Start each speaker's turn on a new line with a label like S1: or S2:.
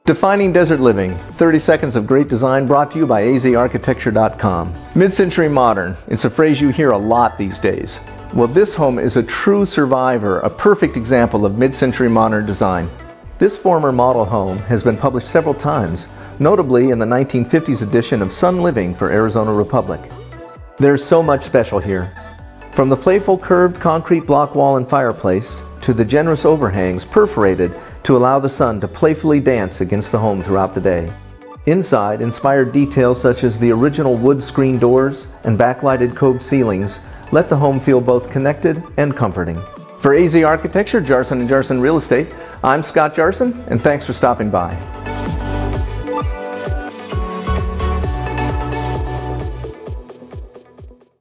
S1: Defining Desert Living, 30 seconds of great design brought to you by azarchitecture.com. Mid-century modern, it's a phrase you hear a lot these days. Well, this home is a true survivor, a perfect example of mid-century modern design. This former model home has been published several times, notably in the 1950s edition of Sun Living for Arizona Republic. There's so much special here. From the playful curved concrete block wall and fireplace, to the generous overhangs perforated to allow the sun to playfully dance against the home throughout the day. Inside, inspired details such as the original wood screen doors and backlighted cove ceilings let the home feel both connected and comforting. For AZ Architecture, Jarson & Jarson Real Estate, I'm Scott Jarson, and thanks for stopping by.